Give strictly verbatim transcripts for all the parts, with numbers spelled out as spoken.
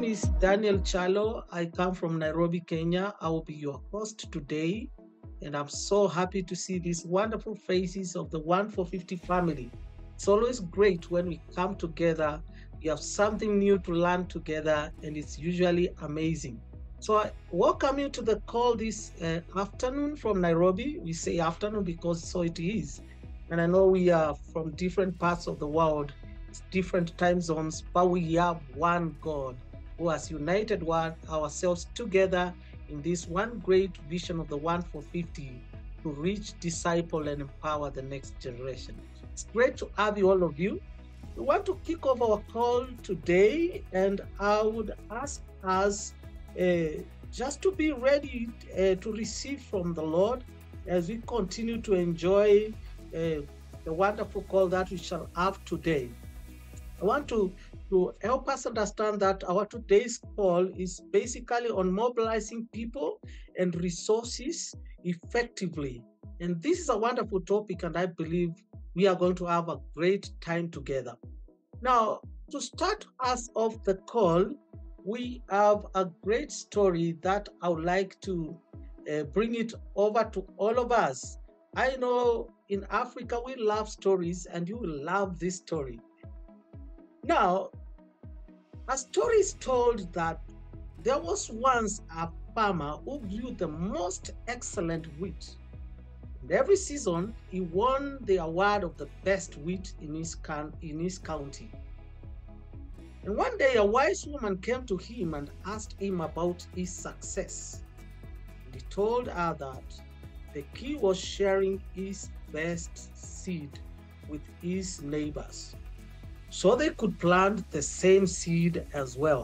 name is Daniel Chalo. I come from Nairobi, Kenya. I will be your host today, and I'm so happy to see these wonderful faces of the one for fifty family. It's always great when we come together. We have something new to learn together, and it's usually amazing. So, I welcome you to the call this uh, afternoon from Nairobi. We say afternoon because so it is. And I know we are from different parts of the world, different time zones, but we have one God who has united one, ourselves together in this one great vision of the one for fifty to reach, disciple, and empower the next generation. It's great to have you, all of you. We want to kick off our call today, and I would ask us uh, just to be ready uh, to receive from the Lord as we continue to enjoy uh, the wonderful call that we shall have today. I want to, to help us understand that our today's call is basically on mobilizing people and resources effectively. And this is a wonderful topic, and I believe we are going to have a great time together. Now, to start us off the call, we have a great story that I would like to uh, bring it over to all of us. I know in Africa we love stories, and you will love this story. Now, a story is told that there was once a farmer who grew the most excellent wheat. And every season, he won the award of the best wheat in his, in his county. And one day, a wise woman came to him and asked him about his success. And he told her that the key was sharing his best seed with his neighbors, so they could plant the same seed as well.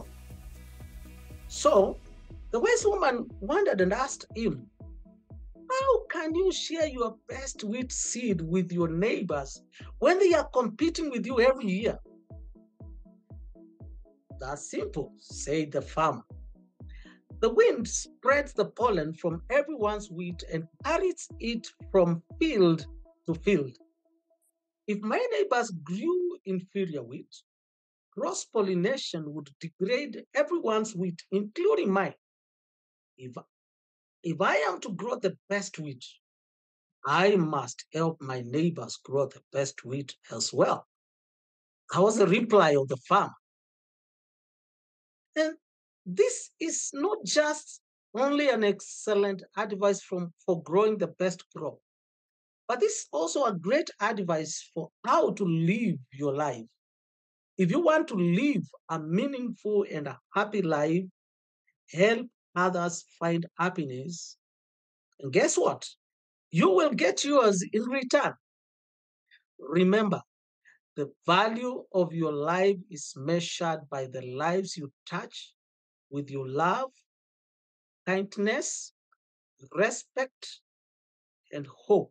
So the wise woman wondered and asked him, how can you share your best wheat seed with your neighbors when they are competing with you every year? That's simple, said the farmer. The wind spreads the pollen from everyone's wheat and carries it from field to field. If my neighbors grew inferior wheat, cross pollination would degrade everyone's wheat, including mine. If, if I am to grow the best wheat, I must help my neighbors grow the best wheat as well. That was the reply of the farmer. And this is not just only an excellent advice from, for growing the best crop, but this is also a great advice for how to live your life. If you want to live a meaningful and a happy life, help others find happiness, and guess what? You will get yours in return. Remember, the value of your life is measured by the lives you touch with your love, kindness, respect, and hope.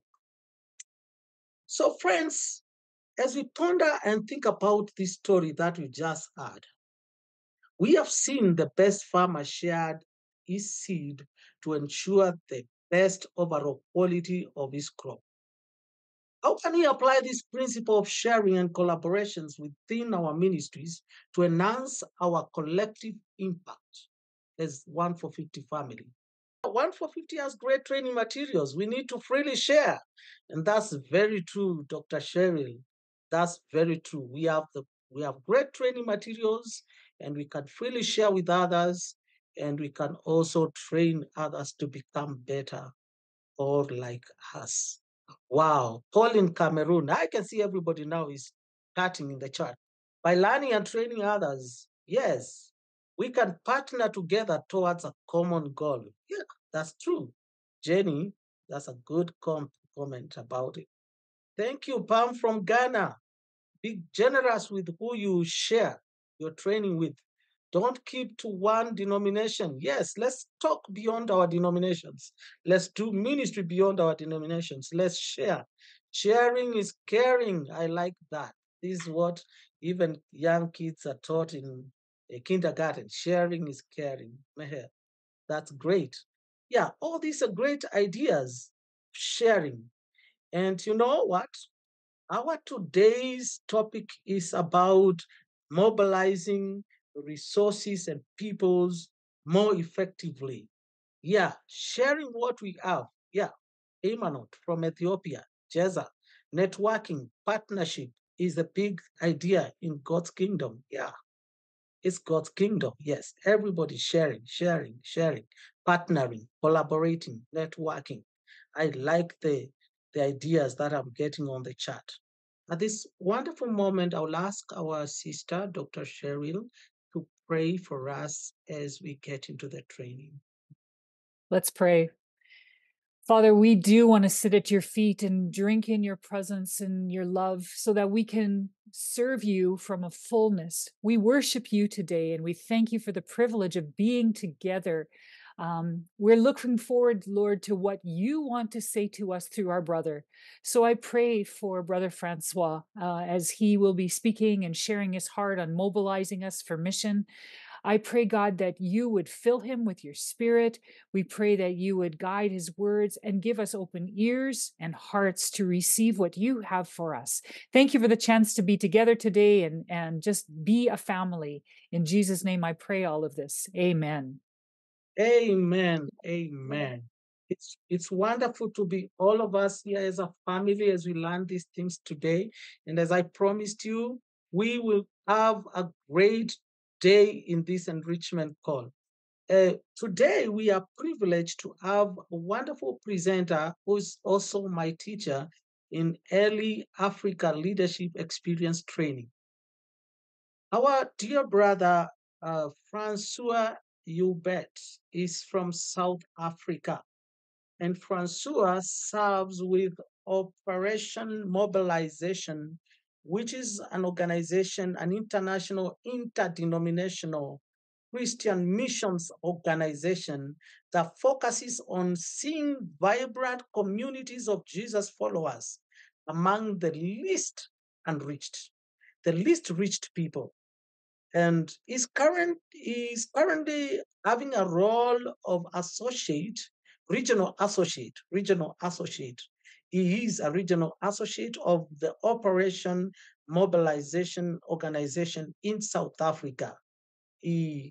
So, friends, as we ponder and think about this story that we just heard, we have seen the best farmer shared his seed to ensure the best overall quality of his crop. How can we apply this principle of sharing and collaborations within our ministries to enhance our collective impact as one for fifty family? one for fifty has great training materials. We need to freely share. And that's very true, Doctor Cheryl. That's very true. We have the we have great training materials, and we can freely share with others, and we can also train others to become better or like us. Wow, Paul in Cameroon. I can see everybody now is starting in the chat. By learning and training others, yes, we can partner together towards a common goal. Yeah, that's true. Jenny, that's a good com- comment about it. Thank you, Pam from Ghana. Be generous with who you share your training with. Don't keep to one denomination. Yes, let's talk beyond our denominations. Let's do ministry beyond our denominations. Let's share. Sharing is caring. I like that. This is what even young kids are taught in a kindergarten. Sharing is caring. That's great. Yeah, all these are great ideas. Sharing. And you know what? Our today's topic is about mobilizing resources, and peoples more effectively. Yeah, sharing what we have. Yeah, Imanot from Ethiopia, Jeza, networking, partnership is a big idea in God's kingdom. Yeah, it's God's kingdom. Yes, everybody sharing, sharing, sharing, partnering, collaborating, networking. I like the, the ideas that I'm getting on the chat. At this wonderful moment, I'll ask our sister, Doctor Cheryl, to pray for us as we get into the training. Let's pray. Father, we do want to sit at your feet and drink in your presence and your love so that we can serve you from a fullness. We worship you today and we thank you for the privilege of being together. Um, we're looking forward, Lord, to what you want to say to us through our brother. So I pray for Brother Francois uh, as he will be speaking and sharing his heart on mobilizing us for mission. I pray, God, that you would fill him with your spirit. We pray that you would guide his words and give us open ears and hearts to receive what you have for us. Thank you for the chance to be together today and, and just be a family. In Jesus' name, I pray all of this. Amen. Amen. Amen. It's it's wonderful to be all of us here as a family as we learn these things today. And as I promised you, we will have a great day in this enrichment call. Uh, today, we are privileged to have a wonderful presenter who's also my teacher in early Africa leadership experience training. Our dear brother, uh, Francois Joubert, is from South Africa, and Francois serves with Operation Mobilization, which is an organization, an international, interdenominational Christian missions organization that focuses on seeing vibrant communities of Jesus followers among the least unreached, the least reached people, and is current is currently having a role of associate, regional associate, regional associate. He is a regional associate of the Operation Mobilization organization in South Africa. He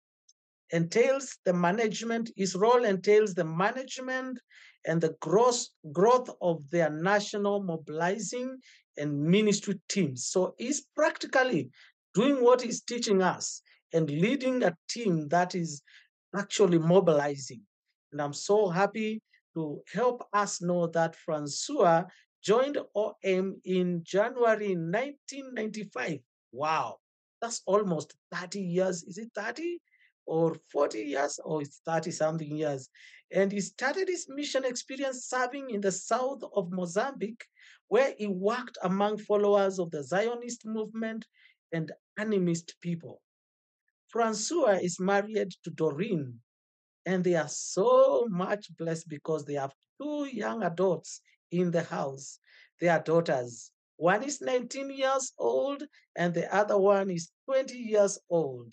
entails the management, his role entails the management and the growth, growth of their national mobilizing and ministry teams. So he's practically doing what he's teaching us and leading a team that is actually mobilizing. And I'm so happy to help us know that Francois joined O M in January nineteen ninety-five. Wow, that's almost thirty years. Is it thirty? Or forty years, or it's thirty something years. And he started his mission experience serving in the south of Mozambique, where he worked among followers of the Zionist movement and animist people. Francois is married to Doreen, and they are so much blessed because they have two young adults in the house. They are daughters. One is nineteen years old, and the other one is twenty years old.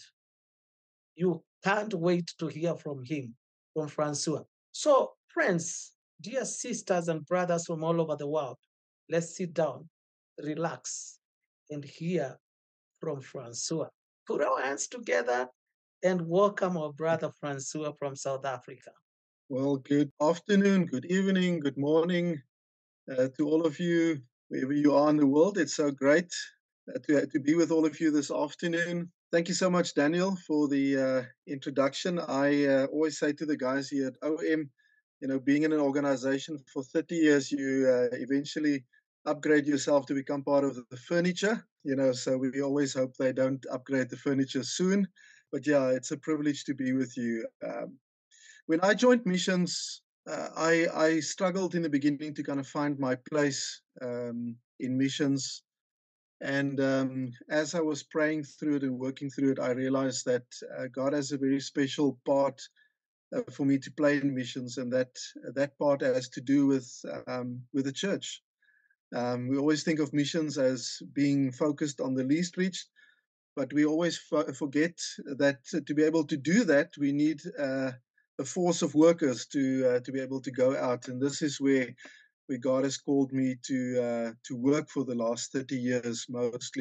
You can't wait to hear from him, from Francois. So, friends, dear sisters and brothers from all over the world, let's sit down, relax, and hear from Francois. Put our hands together and welcome our brother Francois from South Africa. Well, good afternoon, good evening, good morning uh, to all of you, wherever you are in the world. It's so great uh, to, to be with all of you this afternoon. Thank you so much, Daniel, for the uh, introduction. I uh, always say to the guys here at O M, you know, being in an organization for thirty years, you uh, eventually upgrade yourself to become part of the furniture, you know, so we always hope they don't upgrade the furniture soon. But yeah, it's a privilege to be with you. Um, when I joined missions, uh, I, I struggled in the beginning to kind of find my place um, in missions. And um, as I was praying through it and working through it, I realized that uh, God has a very special part uh, for me to play in missions, and that that part has to do with um, with the church. Um, we always think of missions as being focused on the least reached, but we always f- forget that to be able to do that, we need uh, a force of workers to uh, to be able to go out. And this is where where God has called me to uh, to work for the last thirty years mostly.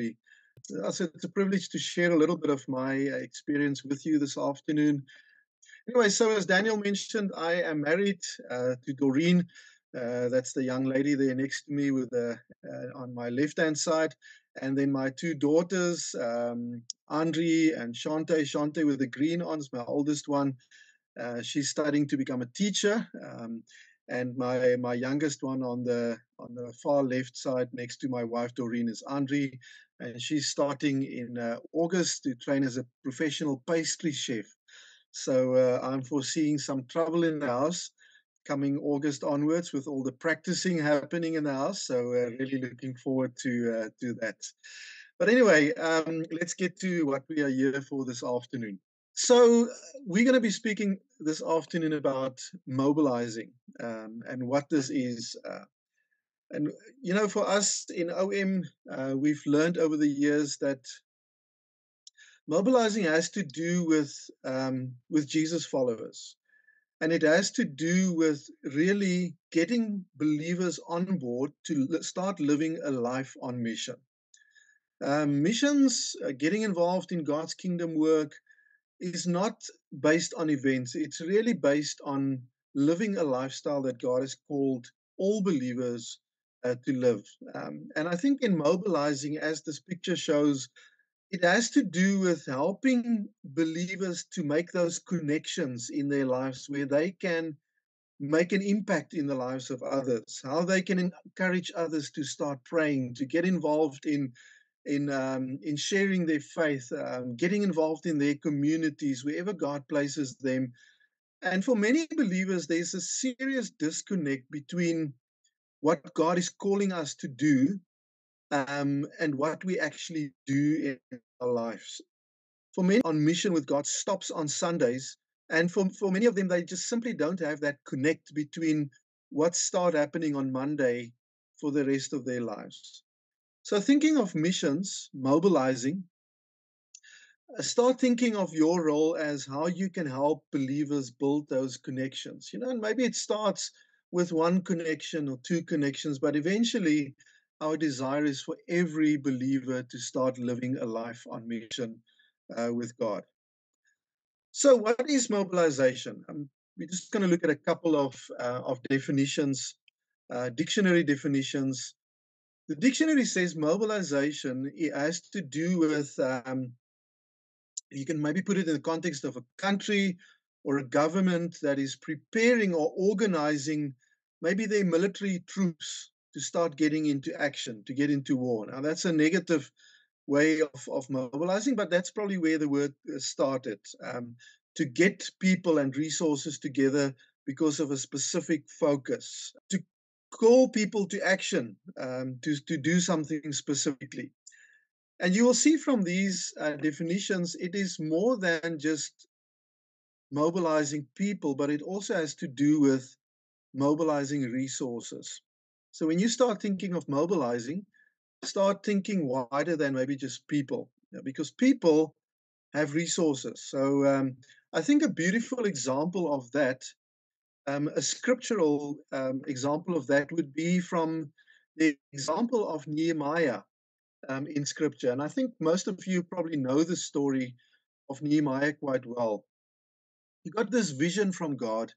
So it's a privilege to share a little bit of my experience with you this afternoon. Anyway, so as Daniel mentioned, I am married uh, to Doreen. Uh, that's the young lady there next to me with the, uh, on my left-hand side. And then my two daughters, um, Andre and Shante. Shante with the green on is my oldest one. Uh, she's studying to become a teacher. Um, and my my youngest one on the on the far left side next to my wife Doreen is Andre, and she's starting in uh, August to train as a professional pastry chef. So uh, I'm foreseeing some trouble in the house coming August onwards with all the practicing happening in the house. So uh, really looking forward to uh, to that. But anyway, um, let's get to what we are here for this afternoon. So we're going to be speaking this afternoon about mobilizing um, and what this is. Uh, and you know, for us in O M, uh, we've learned over the years that mobilizing has to do with um, with Jesus followers, and it has to do with really getting believers on board to l- start living a life on mission. Um, missions, uh, getting involved in God's kingdom work, is not based on events. It's really based on living a lifestyle that God has called all believers uh, to live. Um, and I think in mobilizing, as this picture shows, it has to do with helping believers to make those connections in their lives where they can make an impact in the lives of others, how they can encourage others to start praying, to get involved in in um, in sharing their faith, um, getting involved in their communities, wherever God places them. And for many believers, there's a serious disconnect between what God is calling us to do um, and what we actually do in our lives. For many, on mission with God stops on Sundays, and for, for many of them, they just simply don't have that connect between what start happening on Monday for the rest of their lives. So thinking of missions, mobilizing, start thinking of your role as how you can help believers build those connections. You know, and maybe it starts with one connection or two connections, but eventually our desire is for every believer to start living a life on mission uh, with God. So, what is mobilization? Um, we're just going to look at a couple of uh, of definitions, uh, dictionary definitions. The dictionary says mobilization it has to do with um, you can maybe put it in the context of a country or a government that is preparing or organizing maybe their military troops to start getting into action, to get into war. Now, that's a negative way of, of mobilizing, but that's probably where the word started, um, to get people and resources together because of a specific focus, to call people to action, um, to, to do something specifically. And you will see from these uh, definitions, it is more than just mobilizing people, but it also has to do with mobilizing resources. So when you start thinking of mobilizing, start thinking wider than maybe just people, you know, because people have resources. So um, I think a beautiful example of that, um, a scriptural um, example of that would be from the example of Nehemiah um, in scripture. And I think most of you probably know the story of Nehemiah quite well. He got this vision from God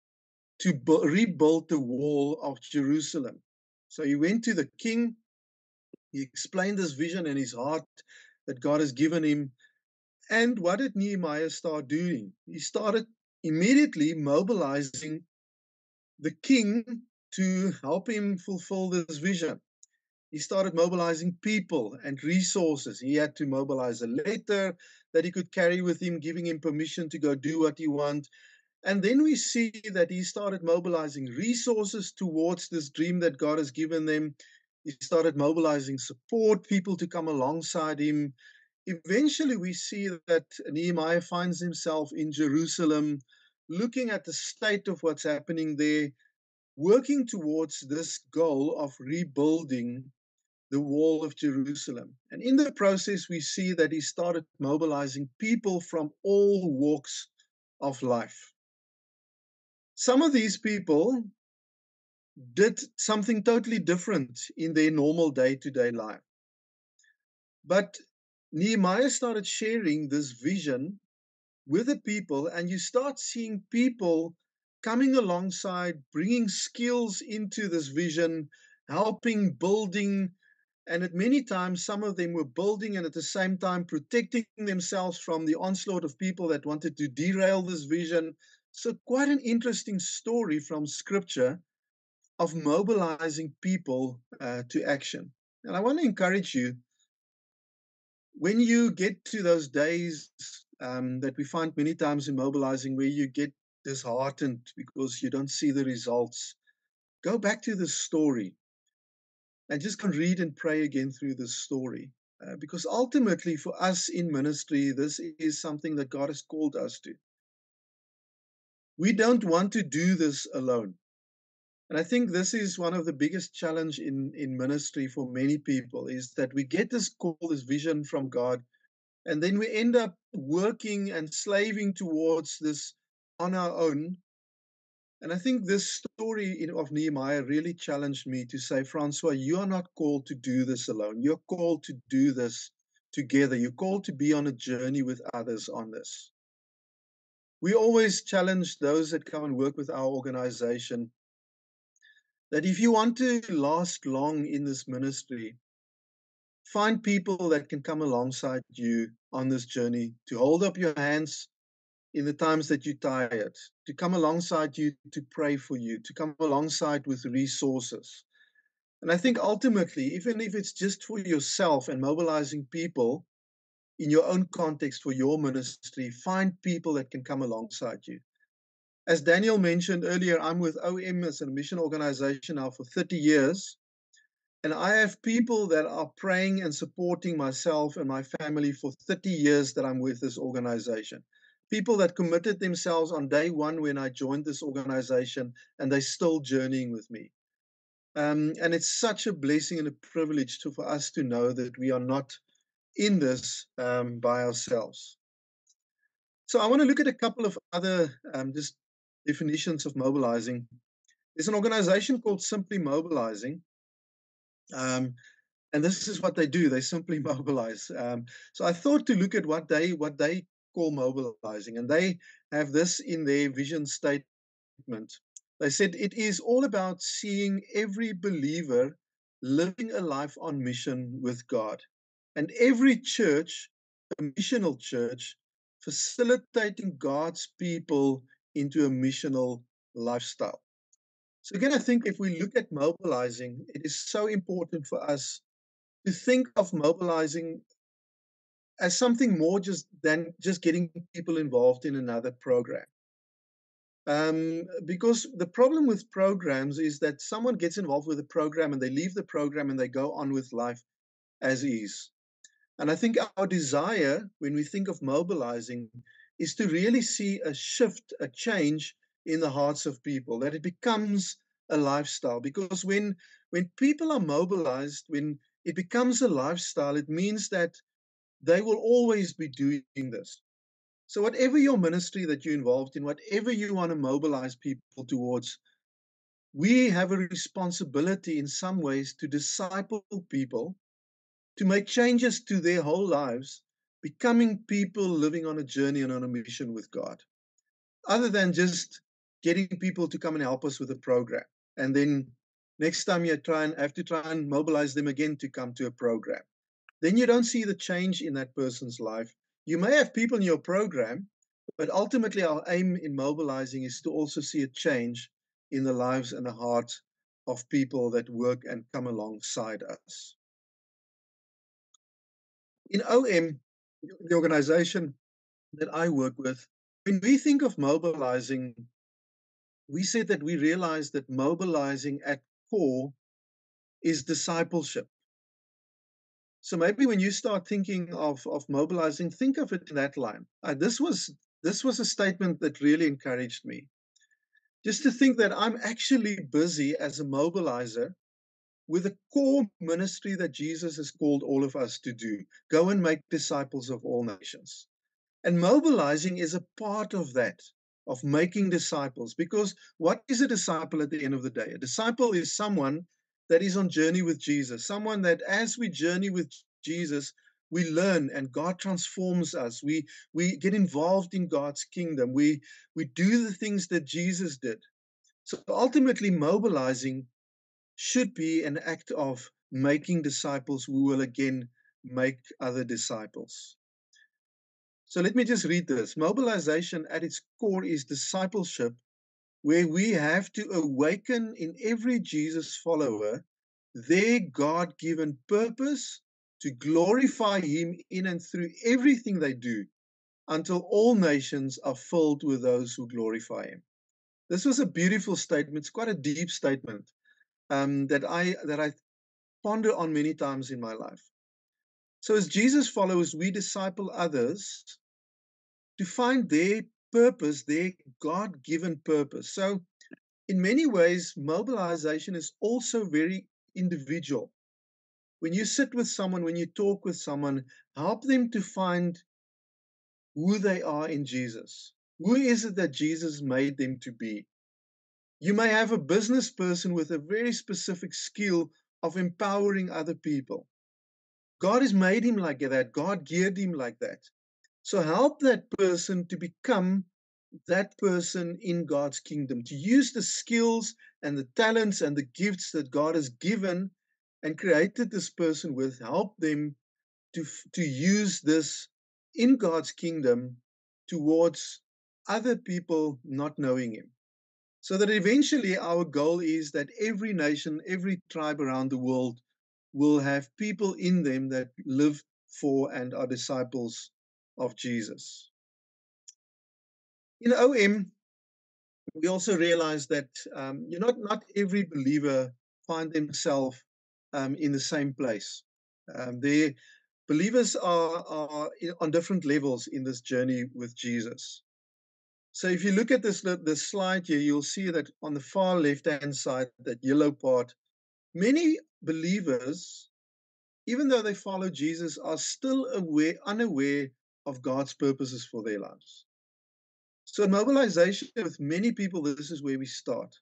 to bu- rebuild the wall of Jerusalem. So he went to the king, he explained this vision in his heart that God has given him. And what did Nehemiah start doing? He started immediately mobilizing the king to help him fulfill this vision. He started mobilizing people and resources. He had to mobilize a letter that he could carry with him, giving him permission to go do what he wants. And then we see that he started mobilizing resources towards this dream that God has given them. He started mobilizing support, people to come alongside him. Eventually, we see that Nehemiah finds himself in Jerusalem, looking at the state of what's happening there, working towards this goal of rebuilding the wall of Jerusalem. And in the process, we see that he started mobilizing people from all walks of life. Some of these people did something totally different in their normal day-to-day life. But Nehemiah started sharing this vision with the people, and you start seeing people coming alongside, bringing skills into this vision, helping, building. And at many times, some of them were building and at the same time protecting themselves from the onslaught of people that wanted to derail this vision. So, quite an interesting story from scripture of mobilizing people uh, to action. And I want to encourage you, when you get to those days um, that we find many times in mobilizing where you get disheartened because you don't see the results, go back to the story and just go read and pray again through this story. Uh, because ultimately, for us in ministry, this is something that God has called us to. We don't want to do this alone. And I think this is one of the biggest challenge in, in ministry for many people, is that we get this call, this vision from God, and then we end up working and slaving towards this on our own. And I think this story of Nehemiah really challenged me to say, Francois, you are not called to do this alone. You're called to do this together. You're called to be on a journey with others on this. We always challenge those that come and work with our organization that if you want to last long in this ministry, find people that can come alongside you on this journey, to hold up your hands in the times that you're tired, to come alongside you, to pray for you, to come alongside with resources. And I think ultimately, even if it's just for yourself and mobilizing people in your own context for your ministry, find people that can come alongside you. As Daniel mentioned earlier, I'm with O M as a mission organization now for thirty years. And I have people that are praying and supporting myself and my family for thirty years that I'm with this organization. People that committed themselves on day one when I joined this organization, and they're still journeying with me. Um, and it's such a blessing and a privilege to, for us to know that we are not in this um, by ourselves. So I want to look at a couple of other um, just definitions of mobilizing. There's an organization called Simply Mobilizing. Um, and this is what they do. They simply mobilize. Um, so I thought to look at what they what they call mobilizing, and they have this in their vision statement. They said it is all about seeing every believer living a life on mission with God, and every church, a missional church, facilitating God's people into a missional lifestyle. So again, I think if we look at mobilizing, it is so important for us to think of mobilizing as something more just than just getting people involved in another program. Um, because the problem with programs is that someone gets involved with a program and they leave the program and they go on with life as is. And I think our desire when we think of mobilizing is to really see a shift, a change in the hearts of people, that it becomes a lifestyle. Because when, when people are mobilized, when it becomes a lifestyle, it means that they will always be doing this. So whatever your ministry that you're involved in, whatever you want to mobilize people towards, we have a responsibility in some ways to disciple people, to make changes to their whole lives, becoming people living on a journey and on a mission with God, other than just getting people to come and help us with a program. And then next time you try and have to try and mobilize them again to come to a program. Then you don't see the change in that person's life. You may have people in your program, but ultimately our aim in mobilizing is to also see a change in the lives and the hearts of people that work and come alongside us. In O M, the organization that I work with, when we think of mobilizing, we said that we realize that mobilizing at core is discipleship. So maybe when you start thinking of, of mobilizing, think of it in that line. Uh, this was this was a statement that really encouraged me. Just to think that I'm actually busy as a mobilizer with a core ministry that Jesus has called all of us to do. Go and make disciples of all nations. And mobilizing is a part of that, of making disciples. Because what is a disciple at the end of the day? A disciple is someone that is on journey with Jesus, someone that as we journey with Jesus, we learn and God transforms us. We, we get involved in God's kingdom. We, we do the things that Jesus did. So ultimately, mobilizing should be an act of making disciples who will again make other disciples. So let me just read this. Mobilization at its core is discipleship, where we have to awaken in every Jesus follower their God-given purpose to glorify Him in and through everything they do until all nations are filled with those who glorify Him. This was a beautiful statement. It's quite a deep statement um, that I that I ponder on many times in my life. So as Jesus followers, we disciple others to find their purpose, their God-given purpose. So in many ways, mobilization is also very individual. When you sit with someone, when you talk with someone, help them to find who they are in Jesus. Who is it that Jesus made them to be? You may have a business person with a very specific skill of empowering other people. God has made him like that. God geared him like that. So help that person to become that person in God's kingdom, to use the skills and the talents and the gifts that God has given and created this person with, help them to, to use this in God's kingdom towards other people not knowing him. So that eventually our goal is that every nation, every tribe around the world will have people in them that live for and are disciples of Jesus. In O M, we also realize that um, you know, not, not every believer find themselves um, in the same place. Um, they, believers are, are on different levels in this journey with Jesus. So if you look at this, this slide here, you'll see that on the far left-hand side, that yellow part, many believers, even though they follow Jesus, are still aware, unaware of God's purposes for their lives. So in mobilization with many people, this is where we start.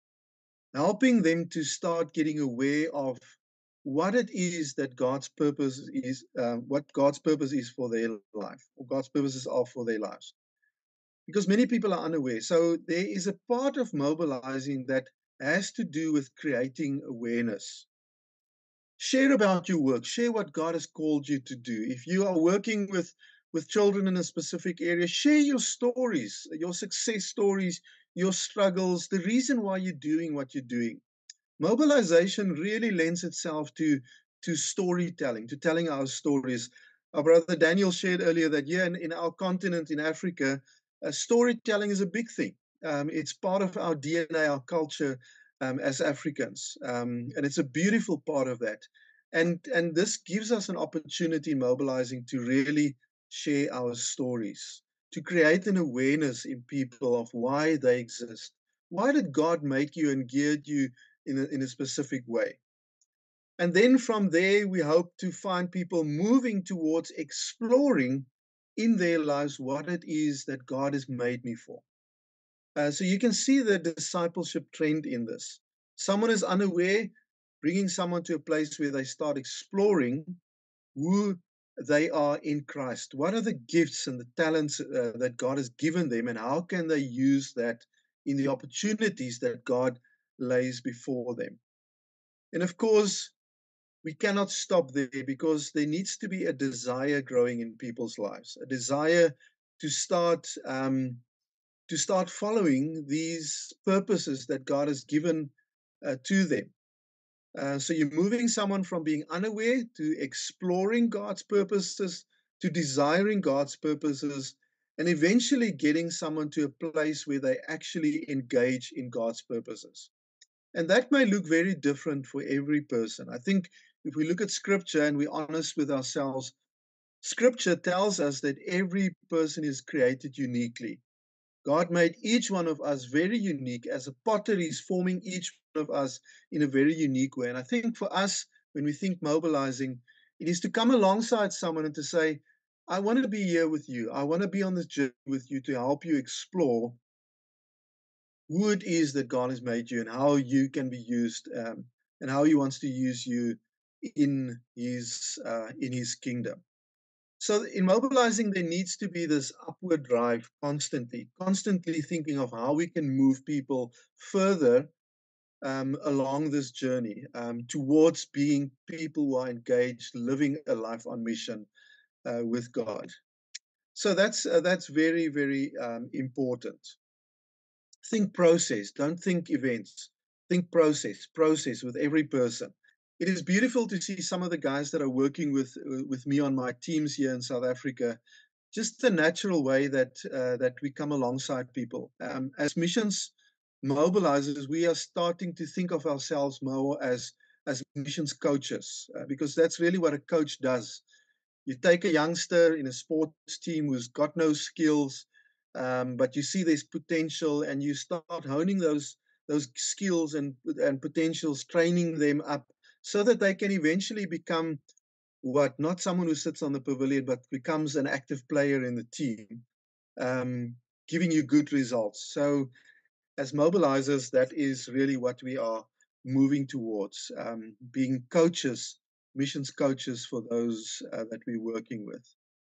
Helping them to start getting aware of what it is that God's purpose is, uh, what God's purpose is for their life, or God's purposes are for their lives. Because many people are unaware. So there is a part of mobilizing that has to do with creating awareness. Share about your work. Share what God has called you to do. If you are working with, with children in a specific area, share your stories, your success stories, your struggles, the reason why you're doing what you're doing. Mobilization really lends itself to, to storytelling, to telling our stories. Our brother Daniel shared earlier that here in, in our continent, in Africa, uh, storytelling is a big thing. Um, it's part of our D N A, our culture um, as Africans. Um, and it's a beautiful part of that. And, and this gives us an opportunity in mobilizing to really share our stories, to create an awareness in people of why they exist. Why did God make you and geared you in a, in a specific way? And then from there, we hope to find people moving towards exploring in their lives what it is that God has made me for. Uh, so you can see the discipleship trend in this. Someone is unaware, bringing someone to a place where they start exploring who they are in Christ. What are the gifts and the talents uh, that God has given them, and how can they use that in the opportunities that God lays before them? And of course, we cannot stop there, because there needs to be a desire growing in people's lives, a desire to start um, to start following these purposes that God has given uh, to them. Uh, so you're moving someone from being unaware to exploring God's purposes, to desiring God's purposes, and eventually getting someone to a place where they actually engage in God's purposes. And that may look very different for every person. I think if we look at Scripture and we're honest with ourselves, Scripture tells us that every person is created uniquely. God made each one of us very unique. As a potter, he's forming each one of us in a very unique way. And I think for us, when we think mobilizing, it is to come alongside someone and to say, I want to be here with you. I want to be on this journey with you to help you explore who it is that God has made you and how you can be used, um, and how he wants to use you in his, uh, in his kingdom. So in mobilizing, there needs to be this upward drive constantly, constantly thinking of how we can move people further um, along this journey um, towards being people who are engaged, living a life on mission uh, with God. So that's uh, that's very, very um, important. Think process, don't think events. Think process, process with every person. It is beautiful to see some of the guys that are working with uh, with me on my teams here in South Africa. Just the natural way that uh, that we come alongside people. Um, as missions mobilizers, we are starting to think of ourselves more as as missions coaches uh, because that's really what a coach does. You take a youngster in a sports team who's got no skills, um, but you see there's potential, and you start honing those those skills and and potentials, training them up so that they can eventually become what, not someone who sits on the pavilion, but becomes an active player in the team, um, giving you good results. So as mobilizers, that is really what we are moving towards, um, being coaches, missions coaches for those uh, that we're working with.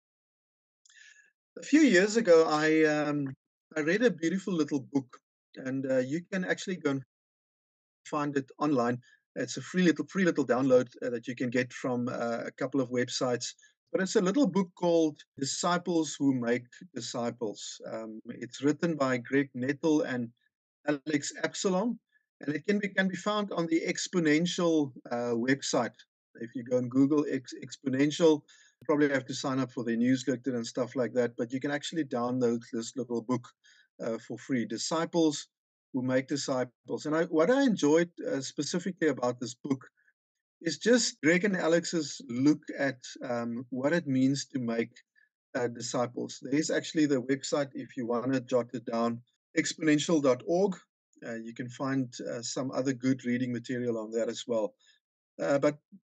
A few years ago, I um, I read a beautiful little book, and uh, you can actually go and find it online. It's a free little free little download uh, that you can get from uh, a couple of websites. But it's a little book called Disciples Who Make Disciples. Um, it's written by Greg Nettle and Alex Absalom, and it can be can be found on the Exponential uh, website. If you go and Google Ex- Exponential, you probably have to sign up for their newsletter and stuff like that. But you can actually download this little book uh, for free. Disciples Who Make Disciples. And I, what I enjoyed uh, specifically about this book is just Greg and Alex's look at um, what it means to make uh, disciples. There's actually the website if you want to jot it down, exponential dot org. Uh, you can find uh, some other good reading material on there as well. Uh, but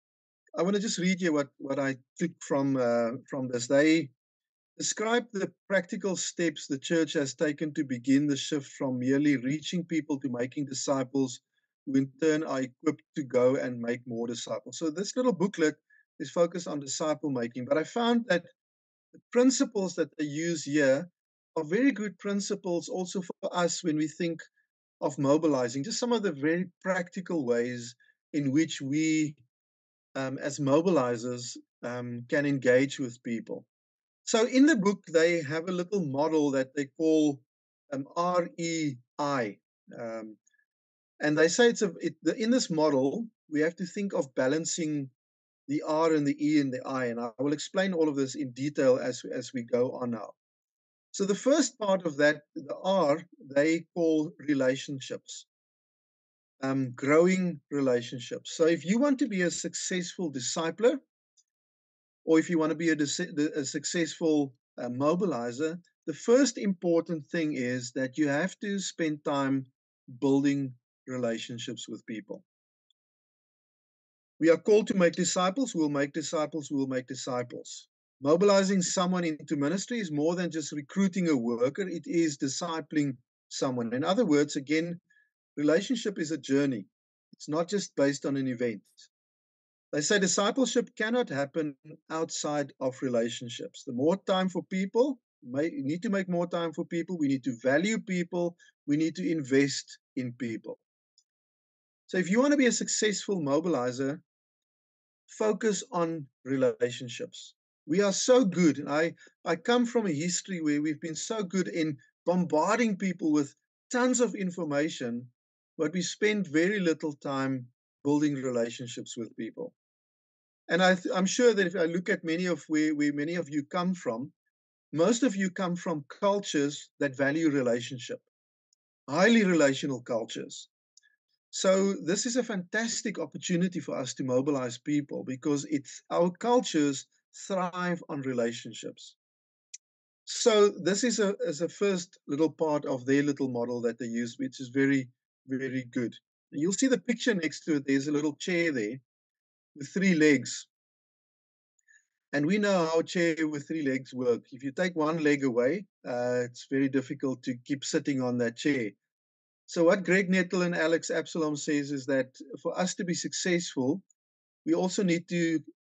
I want to just read you what, what I took from uh, from this. They describe the practical steps the church has taken to begin the shift from merely reaching people to making disciples, who in turn are equipped to go and make more disciples. So this little booklet is focused on disciple making, but I found that the principles that they use here are very good principles also for us when we think of mobilizing, just some of the very practical ways in which we, um, as mobilizers, um, can engage with people. So in the book, they have a little model that they call um, R E I. Um, and they say it's a, it, the, in this model, we have to think of balancing the R and the E and the I. And I will explain all of this in detail as, as we go on now. So the first part of that, the R, they call relationships, um, growing relationships. So if you want to be a successful discipler, or if you want to be a, a successful uh, mobilizer, the first important thing is that you have to spend time building relationships with people. We are called to make disciples. We'll make disciples. We'll make disciples. Mobilizing someone into ministry is more than just recruiting a worker. It is discipling someone. In other words, again, relationship is a journey. It's not just based on an event. They say discipleship cannot happen outside of relationships. The more time for people, we need to make more time for people. We need to value people. We need to invest in people. So if you want to be a successful mobilizer, focus on relationships. We are so good, and I, I come from a history where we've been so good in bombarding people with tons of information, but we spend very little time building relationships with people. And I I'm sure that if I look at many of where, where many of you come from, most of you come from cultures that value relationship, highly relational cultures. So this is a fantastic opportunity for us to mobilize people because it's our cultures thrive on relationships. So this is a, is a first little part of their little model that they use, which is very, very good. You'll see the picture next to it. There's a little chair there with three legs. And we know how a chair with three legs work. If you take one leg away, uh, it's very difficult to keep sitting on that chair. So what Greg Nettle and Alex Absalom says is that for us to be successful, we also need to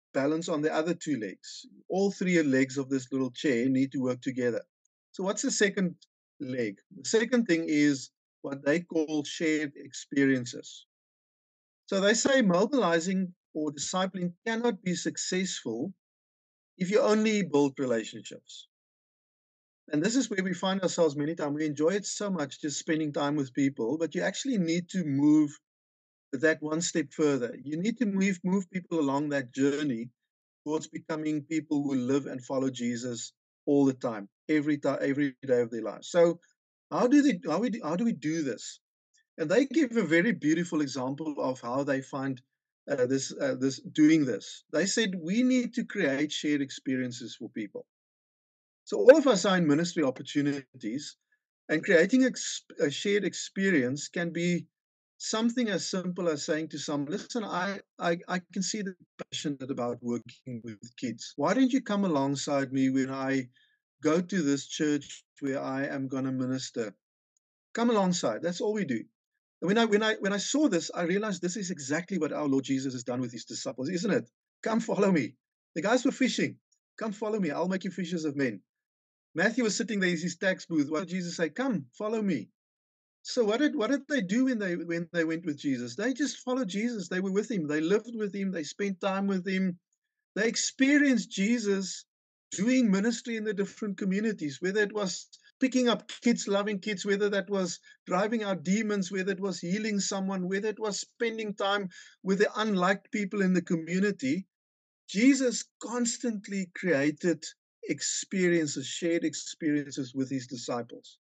balance on the other two legs. All three legs of this little chair need to work together. So what's the second leg? The second thing is what they call shared experiences. So they say mobilizing or discipling cannot be successful if you only build relationships. And this is where we find ourselves many times. We enjoy it so much just spending time with people, but you actually need to move that one step further. You need to move move people along that journey towards becoming people who live and follow Jesus all the time, every time, every day of their lives. So, how do they how we how do we do this? And they give a very beautiful example of how they find uh, this uh, this doing this. They said we need to create shared experiences for people. So all of us are in ministry opportunities, and creating a, a shared experience can be something as simple as saying to someone, listen, I, I, I can see that you're passionate about working with kids. Why don't you come alongside me when I go to this church where I am going to minister? Come alongside. That's all we do. And when I, when, I, when I saw this, I realized this is exactly what our Lord Jesus has done with his disciples, isn't it? Come follow me. The guys were fishing. Come follow me. I'll make you fishers of men. Matthew was sitting there in his tax booth. What did Jesus say? Come, follow me. So what did what did they do when they when they went with Jesus? They just followed Jesus. They were with him. They lived with him. They spent time with him. They experienced Jesus doing ministry in the different communities, whether it was picking up kids, loving kids, whether that was driving out demons, whether it was healing someone, whether it was spending time with the unliked people in the community. Jesus constantly created experiences, shared experiences with his disciples.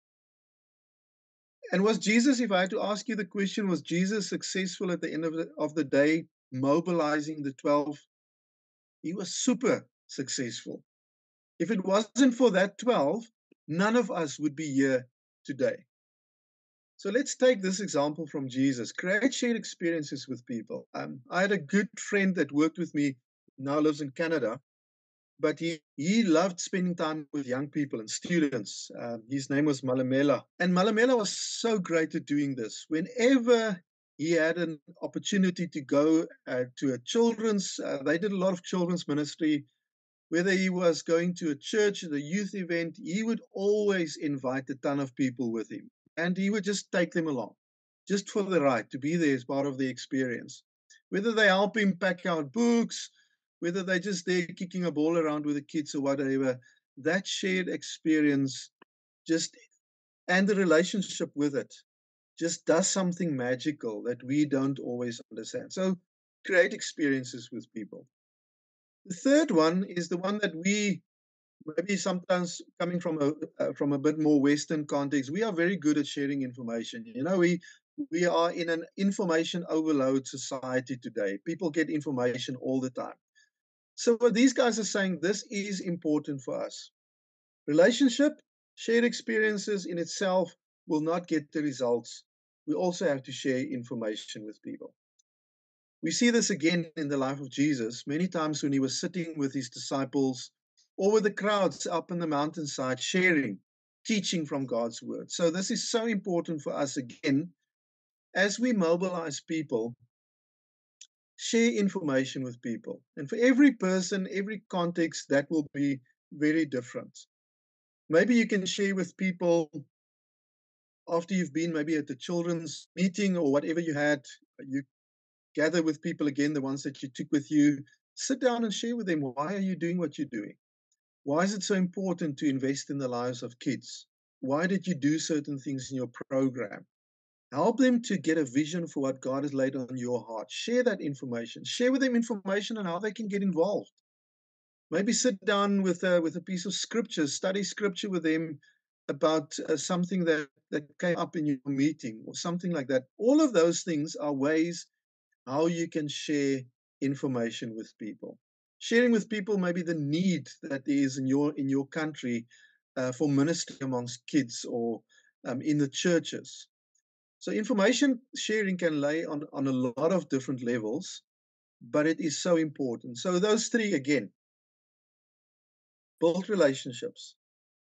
And was Jesus, if I had to ask you the question, was Jesus successful at the end of the, of the day, mobilizing the twelve? He was super successful. If it wasn't for that twelve, none of us would be here today. So let's take this example from Jesus. Create shared experiences with people. Um, I had a good friend that worked with me, now lives in Canada, but he, he loved spending time with young people and students. Um, his name was Malamela. And Malamela was so great at doing this. Whenever he had an opportunity to go uh, to a children's, uh, they did a lot of children's ministry. Whether he was going to a church, a youth event, he would always invite a ton of people with him. And he would just take them along, just for the ride, to be there as part of the experience. Whether they help him pack out books, whether they're just there kicking a ball around with the kids or whatever, that shared experience just, and the relationship with it, just does something magical that we don't always understand. So create experiences with people. The third one is the one that we, maybe sometimes coming from a uh, from a bit more Western context, we are very good at sharing information. You know, we we are in an information overload society today. People get information all the time. So what these guys are saying, this is important for us. Relationship, shared experiences in itself will not get the results. We also have to share information with people. We see this again in the life of Jesus, many times when he was sitting with his disciples or with the crowds up on the mountainside, sharing, teaching from God's word. So this is so important for us again, as we mobilize people, share information with people. And for every person, every context, that will be very different. Maybe you can share with people after you've been maybe at the children's meeting or whatever you had, you gather with people again, the ones that you took with you, sit down and share with them, why are you doing what you're doing? Why is it so important to invest in the lives of kids? Why did you do certain things in your program? Help them to get a vision for what God has laid on your heart. Share that information. Share with them information on how they can get involved. Maybe sit down with a, with a piece of scripture, study scripture with them about uh, something that, that came up in your meeting or something like that. All of those things are ways how you can share information with people. Sharing with people maybe the need that there is in your in your country uh, for ministry amongst kids or um, in the churches. So information sharing can lay on, on a lot of different levels, but it is so important. So those three again: build relationships,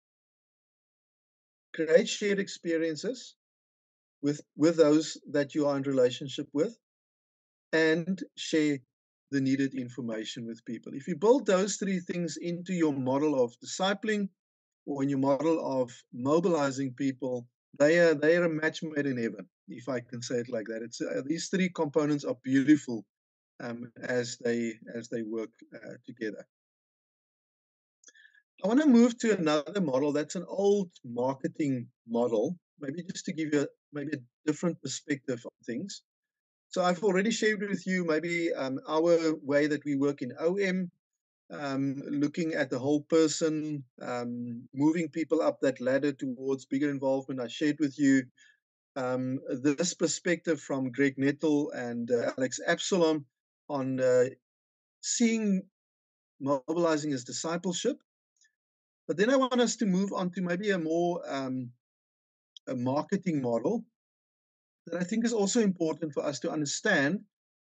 create shared experiences with, with those that you are in relationship with, and share the needed information with people. If you build those three things into your model of discipling or in your model of mobilizing people, they are, they are a match made in heaven, if I can say it like that. It's, uh, these three components are beautiful um, as, they, as they work uh, together. I want to move to another model that's an old marketing model, maybe just to give you a, maybe a different perspective on things. So I've already shared with you maybe um, our way that we work in O M, um, looking at the whole person, um, moving people up that ladder towards bigger involvement. I shared with you um, this perspective from Greg Nettle and uh, Alex Absalom on uh, seeing mobilizing as discipleship. But then I want us to move on to maybe a more um, a marketing model that I think is also important for us to understand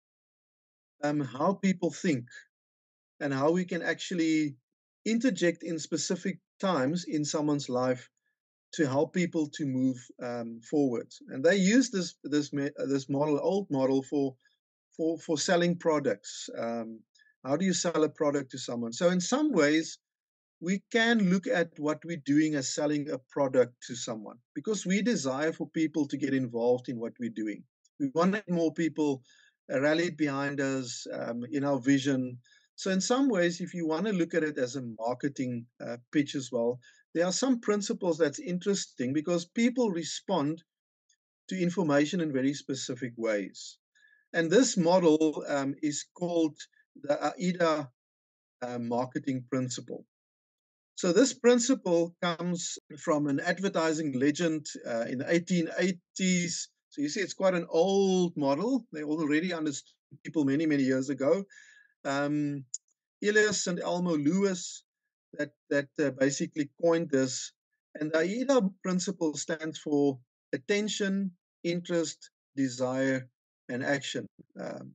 um, how people think and how we can actually interject in specific times in someone's life to help people to move um, forward. And they use this this this model, old model, for for for selling products. Um, how do you sell a product to someone? So in some ways, we can look at what we're doing as selling a product to someone, because we desire for people to get involved in what we're doing. We want more people rallied behind us um, in our vision. So in some ways, if you want to look at it as a marketing uh, pitch as well, there are some principles that's interesting because people respond to information in very specific ways. And this model um, is called the AIDA uh, marketing principle. So this principle comes from an advertising legend uh, in the eighteen eighties. So you see, it's quite an old model. They already understood people many, many years ago. Um, Elias and Elmo Lewis that, that uh, basically coined this. And the AIDA principle stands for attention, interest, desire, and action. Um,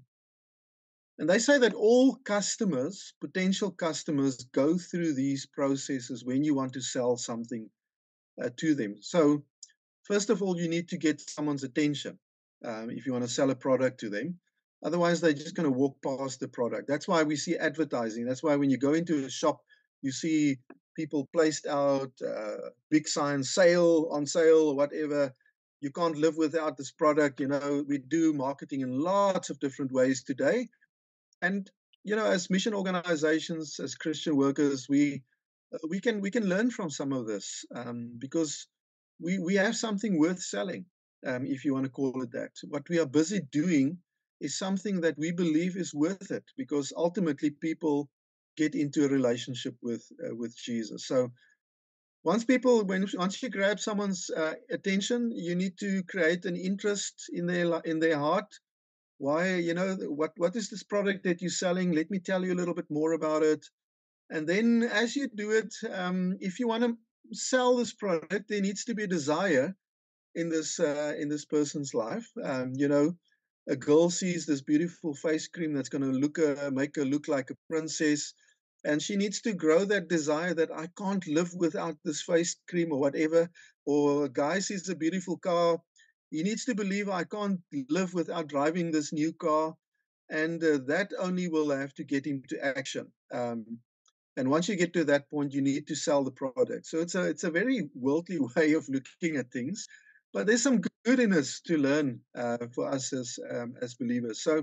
And they say that all customers, potential customers, go through these processes when you want to sell something uh, to them. So first of all, you need to get someone's attention um, if you want to sell a product to them. Otherwise, they're just going to walk past the product. That's why we see advertising. That's why when you go into a shop, you see people placed out uh, big signs, sale, on sale, or whatever. You can't live without this product. You know, we do marketing in lots of different ways today. And you know, as mission organizations, as Christian workers, we uh, we can we can learn from some of this um, because we we have something worth selling, um, if you want to call it that. What we are busy doing is something that we believe is worth it, because ultimately people get into a relationship with uh, with Jesus. So once people when once you grab someone's uh, attention, you need to create an interest in their in their heart. Why, you know, what, what is this product that you're selling? Let me tell you a little bit more about it. And then as you do it, um, if you want to sell this product, there needs to be a desire in this uh, in this person's life. Um, you know, a girl sees this beautiful face cream that's going to look uh, make her look like a princess, and she needs to grow that desire that I can't live without this face cream or whatever. Or a guy sees a beautiful car, he needs to believe I can't live without driving this new car, and uh, that only will have to get him to action. Um, and once you get to that point, you need to sell the product. So it's a it's a very worldly way of looking at things, but there's some good in us to learn uh, for us as um, as believers. So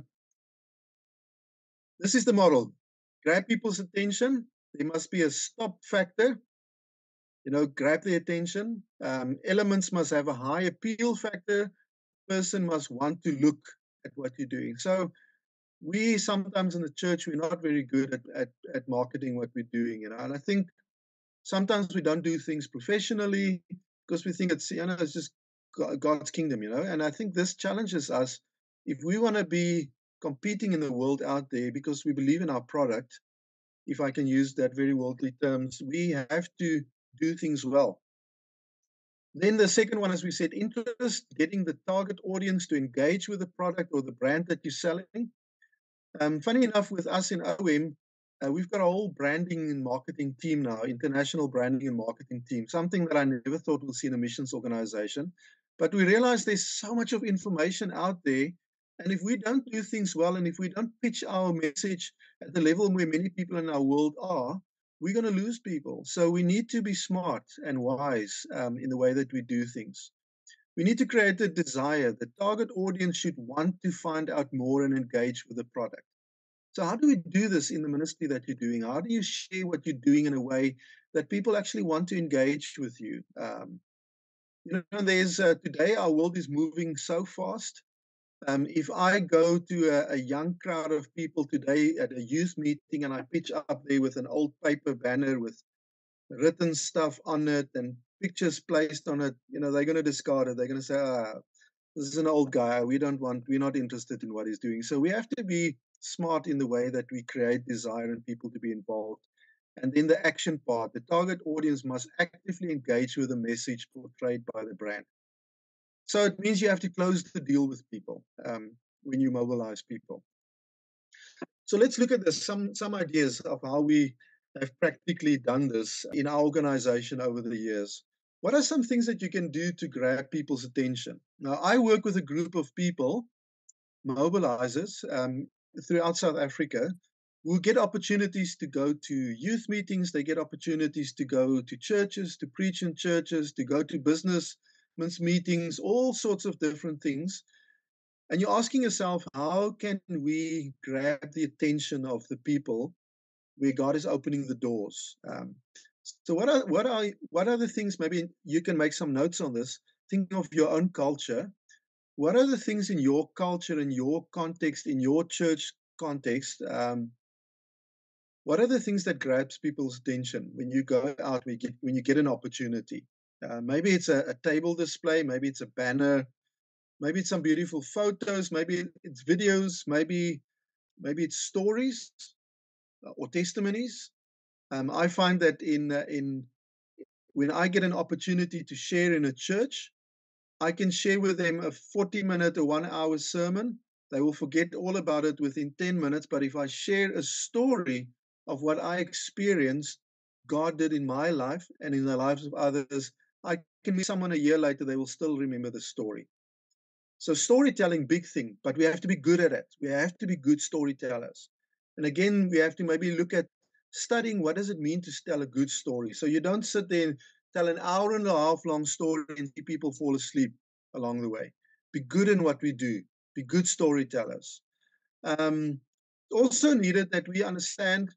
this is the model: grab people's attention. There must be a stop factor. You know, grab their attention. Um, elements must have a high appeal factor. Person must want to look at what you're doing. So we sometimes in the church, we're not very good at, at, at marketing what we're doing, you know, and I think sometimes we don't do things professionally because we think it's, you know, it's just God's kingdom, you know, and I think this challenges us. If we want to be competing in the world out there because we believe in our product, if I can use that very worldly terms, we have to do things well. Then the second one, as we said, interest, getting the target audience to engage with the product or the brand that you're selling. Um, funny enough, with us in O M, uh, we've got a whole branding and marketing team now, international branding and marketing team, something that I never thought we'll see in a missions organization. But we realize there's so much of information out there And if we don't do things well, and if we don't pitch our message at the level where many people in our world are, we're going to lose people. So we need to be smart and wise um, in the way that we do things. We need to create a desire. The target audience should want to find out more and engage with the product. So how do we do this in the ministry that you're doing? How do you share what you're doing in a way that people actually want to engage with you? Um, you know, there's uh, today our world is moving so fast. Um, if I go to a, a young crowd of people today at a youth meeting and I pitch up there with an old paper banner with written stuff on it and pictures placed on it, you know, they're going to discard it. They're going to say, ah, this is an old guy. We don't want, we're not interested in what he's doing. So we have to be smart in the way that we create desire in people to be involved. And in the action part, the target audience must actively engage with the message portrayed by the brand. So it means you have to close the deal with people um, when you mobilize people. So let's look at this, some, some ideas of how we have practically done this in our organization over the years. What are some things that you can do to grab people's attention? Now, I work with a group of people, mobilizers, um, throughout South Africa, who get opportunities to go to youth meetings. They get opportunities to go to churches, to preach in churches, to go to businessmen's meetings, all sorts of different things. And you're asking yourself, how can we grab the attention of the people where God is opening the doors? Um, so what are what are what are the things? Maybe you can make some notes on this. Think of your own culture. What are the things in your culture, in your context, in your church context? Um, what are the things that grabs people's attention when you go out, when you get, when you get an opportunity? Uh, maybe it's a, a table display, maybe it's a banner, maybe it's some beautiful photos, maybe it's videos, maybe maybe it's stories or testimonies. Um, I find that in uh, in when I get an opportunity to share in a church, I can share with them a forty minute or one hour sermon. They will forget all about it within ten minutes. But if I share a story of what I experienced, God did in my life and in the lives of others, I can meet someone a year later, they will still remember the story. So storytelling, big thing, but we have to be good at it. We have to be good storytellers. And again, we have to maybe look at studying what does it mean to tell a good story. So you don't sit there and tell an hour and a half long story and see people fall asleep along the way. Be good in what we do. Be good storytellers. Um, also needed that we understand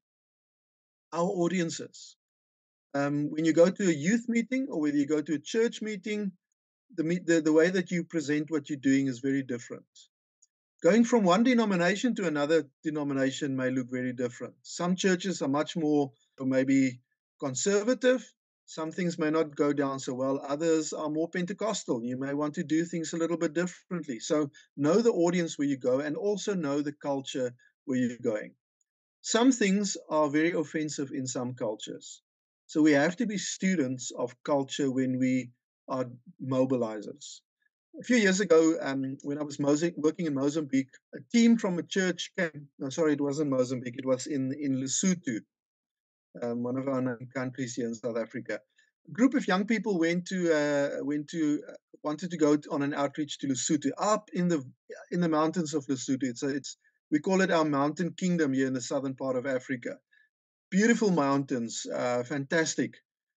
our audiences. Um, when you go to a youth meeting or whether you go to a church meeting, the, the, the way that you present what you're doing is very different. Going from one denomination to another denomination may look very different. Some churches are much more maybe conservative. Some things may not go down so well. Others are more Pentecostal. You may want to do things a little bit differently. So know the audience where you go and also know the culture where you're going. Some things are very offensive in some cultures. So we have to be students of culture when we are mobilizers. A few years ago, um, when I was working in Mozambique, a team from a church came. No, sorry, it wasn't Mozambique. It was in in Lesotho, um, one of our nine countries here in South Africa. A group of young people went to uh, went to uh, wanted to go on an outreach to Lesotho, up in the in the mountains of Lesotho. It's a, it's we call it our mountain kingdom here in the southern part of Africa. Beautiful mountains, uh, fantastic.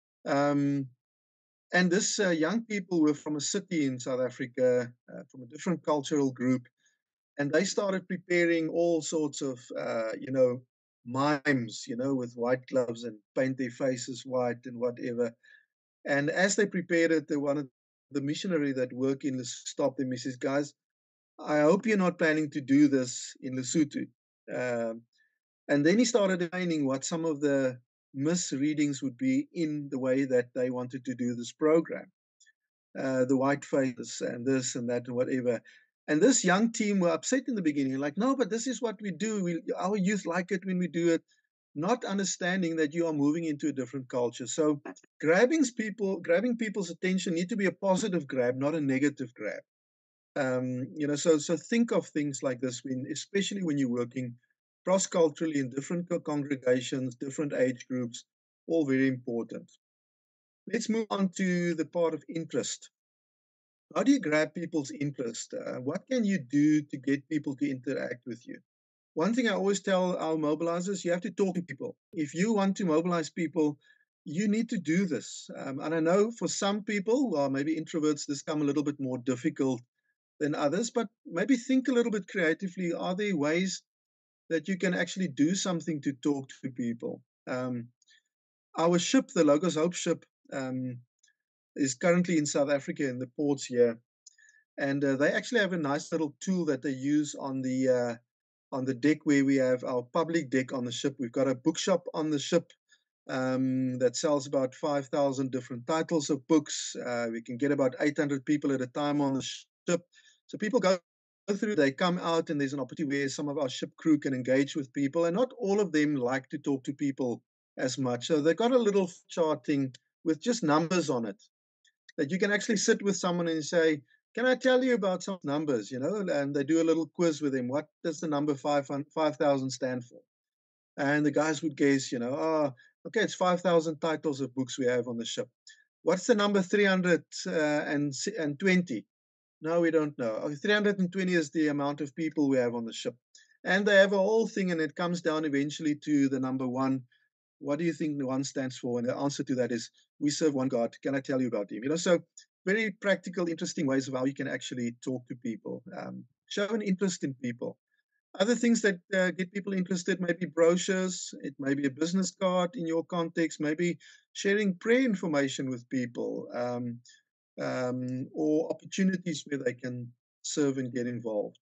Um, and this uh, young people were from a city in South Africa, uh, from a different cultural group, and they started preparing all sorts of, uh, you know, mimes, you know, with white gloves and paint their faces white and whatever. And as they prepared it, the one of the missionary that worked in the stopped them. He says, "Guys, I hope you're not planning to do this in Lesotho." Um, and then he started explaining what some of the misreadings would be in the way that they wanted to do this program. Uh, the white faces and this and that and whatever. And this young team were upset in the beginning, like, no, but this is what we do. We, our youth like it when we do it, not understanding that you are moving into a different culture. So grabbing people, grabbing people's attention need to be a positive grab, not a negative grab. Um, you know, so so think of things like this when, especially when you're working cross-culturally in different congregations, different age groups, all very important. Let's move on to the part of interest. How do you grab people's interest? Uh, what can you do to get people to interact with you? One thing I always tell our mobilizers, you have to talk to people. If you want to mobilize people, you need to do this. Um, and I know for some people who are maybe introverts, this come a little bit more difficult than others, but maybe think a little bit creatively. Are there ways that you can actually do something to talk to people? Um, our ship, the Logos Hope ship, um, is currently in South Africa in the ports here. And uh, they actually have a nice little tool that they use on the uh, on the deck where we have our public deck on the ship. We've got a bookshop on the ship um, that sells about five thousand different titles of books. Uh, we can get about eight hundred people at a time on the ship. So people go through, they come out, and there's an opportunity where some of our ship crew can engage with people. And not all of them like to talk to people as much. So they've got a little chart thing with just numbers on it that you can actually sit with someone and say, can I tell you about some numbers, you know? And they do a little quiz with him. What does the number five thousand stand for? And the guys would guess, you know, oh, okay, it's five thousand titles of books we have on the ship. What's the number three hundred twenty? No, we don't know. Oh, three hundred twenty is the amount of people we have on the ship. And they have a whole thing, and it comes down eventually to the number one. What do you think the one stands for? And the answer to that is, we serve one God. Can I tell you about him? You know, so very practical, interesting ways of how you can actually talk to people, um, show an interest in people. Other things that uh, get people interested, maybe brochures, it may be a business card in your context, maybe sharing prayer information with people, um, um, or opportunities where they can serve and get involved.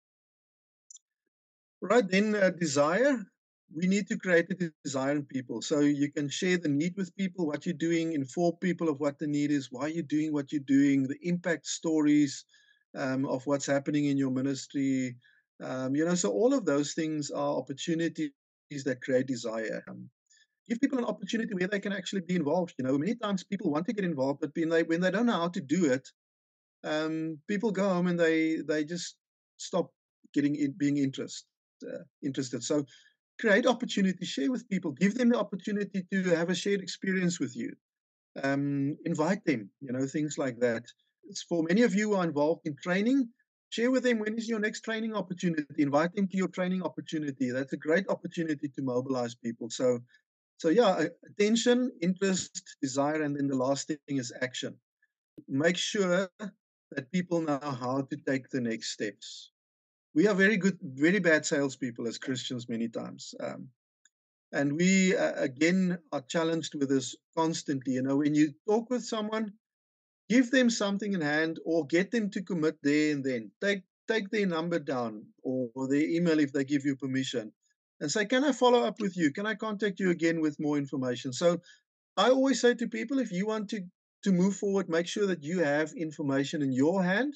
Right, then uh, desire. We need to create a desire in people. So you can share the need with people, what you're doing, inform people of what the need is, why you're doing what you're doing, the impact stories um, of what's happening in your ministry. Um, you know, so all of those things are opportunities that create desire. Um, give people an opportunity where they can actually be involved. You know, many times people want to get involved, but when they when they don't know how to do it, um, people go home and they they just stop getting in, being interest, uh, interested. So create opportunity, share with people, give them the opportunity to have a shared experience with you. Um, invite them, you know, things like that. It's for many of you who are involved in training, share with them when is your next training opportunity. Invite them to your training opportunity. That's a great opportunity to mobilize people. So, so yeah, attention, interest, desire, and then the last thing is action. Make sure that people know how to take the next steps. We are very good, very bad salespeople as Christians many times. Um, and we, uh, again, are challenged with this constantly. You know, when you talk with someone, give them something in hand or get them to commit there and then. Take, take their number down or, or their email if they give you permission and say, can I follow up with you? Can I contact you again with more information? So I always say to people, if you want to, to move forward, make sure that you have information in your hand